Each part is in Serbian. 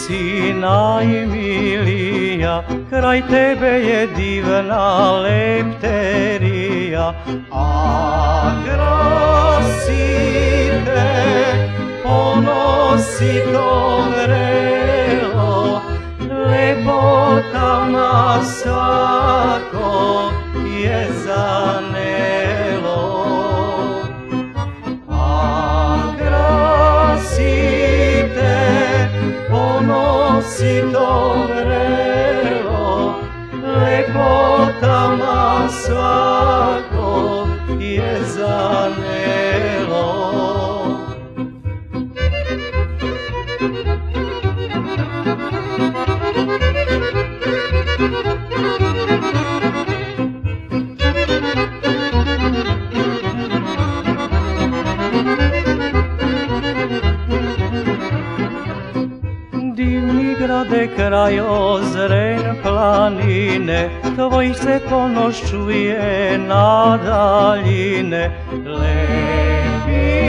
si najmilija, kraj tebe je divna lepterija. A krasite, ponosi to vrelo, lepotama svako je zanelo. A krasite, ponosi to vrelo, lepotama svako je zanelo. Divni grade kraj ozren planine, tvoj se ponos čuje na daljine. Lepi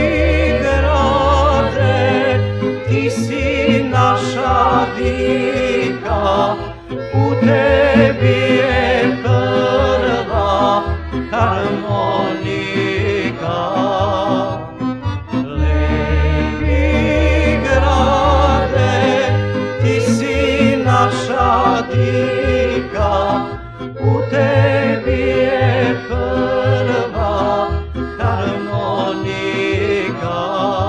grade, ti si naša dika, u tebi je prva harmonika. Naša dika, u tebi je prva harmonika.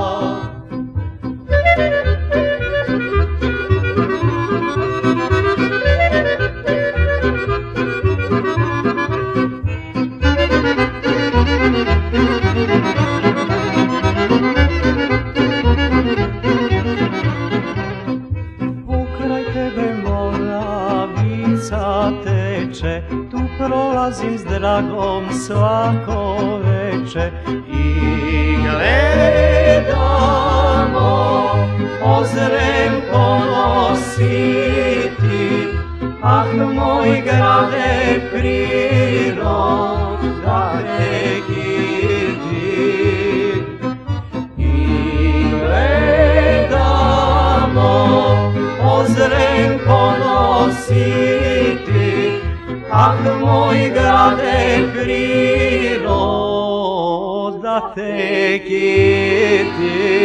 Teče, tu prolazim s dragom svako veče i gledamo ozren ponositi. Ah, moj grade, priroda te kiti. I gledamo ozren ponositi. Ah, moj grade, priroda te kiti.